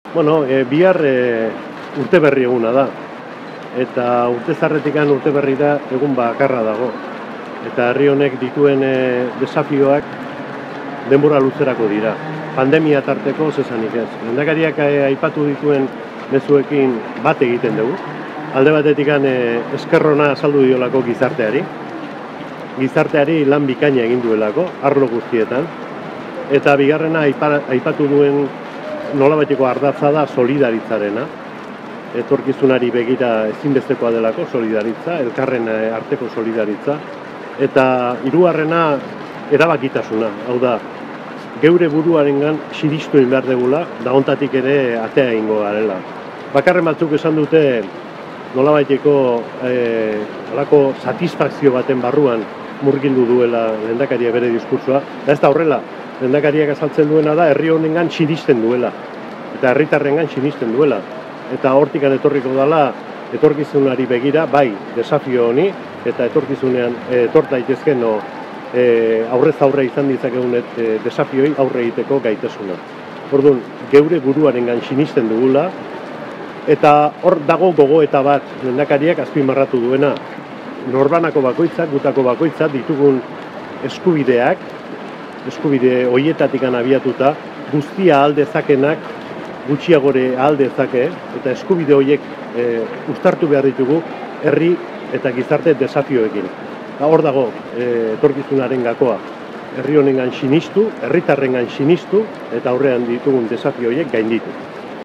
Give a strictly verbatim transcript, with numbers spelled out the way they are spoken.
Bueno, e, bihar e, urte berri eguna da. Eta urte zarretikan urte berri da egun bakarra dago. Eta herri honek dituen e, desafioak denbora luzerako dira. Pandemia tarteko zesanik ez. Lehendakariak e, aipatu dituen mezuekin bat egiten dugu. Alde batetikan e, eskerrona azaldu diolako gizarteari. Gizarteari lan bikaina egin duelako, arlo guztietan. Eta bigarrena aipa, aipatu duen nolabaiteko ardatza da solidaritzarena. Etorkizunari begira ezinbestekoa delako solidaritza, elkarren arteko solidaritza. Eta hirugarrena erabakitasuna, hau da, geure buruarengan sinistu egin behar degula, da hontatik ere atea egingo garela. Bakarren batzuk esan dute nolabaiteko e, alako satisfakzio baten barruan murgildu duela lehendakaria bere diskursoa. Da ez da horrela, lehendakariak azaltzen duena da herri honengan sinisten duela. Eta herritarrengan sinisten duela. Eta hortikan etorriko dela etorkizunari begira, bai, desafio honi, eta etorkizunean e, etor daitezken no, e, aurrez aurre izan ditzakegun e, desafioi aurre egiteko gaitasuna. Orduan, geure buruarengan sinisten dugula, eta hor dago gogoeta bat lehendakariak azpimarratu duena, norbanako bakoitzak, gutako bakoitzak ditugun eskubideak, eskubide hoietatik abiatuta, guztia aldezakenak gutxiagore aldezake, eta eskubide horiek e, uztartu behar ditugu herri eta gizarte desafioekin. Hor dago e, etorkizunaren gakoa, herri honengan sinistu, herritarrengan sinistu, eta aurrean ditugun desafio horiek gainditu.